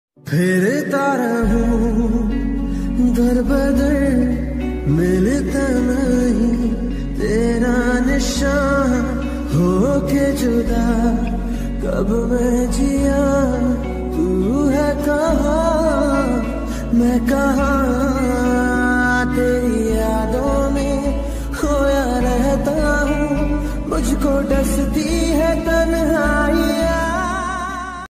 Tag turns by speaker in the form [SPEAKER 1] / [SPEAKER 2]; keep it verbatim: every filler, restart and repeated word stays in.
[SPEAKER 1] फिरता रहूं दर बदर, मिलता नहीं तेरा निशान, होके जुदा कब मैं जिया, तू है कहाँ मैं कहाँ, तेरी यादों में खोया रहता हूँ, मुझको डसती है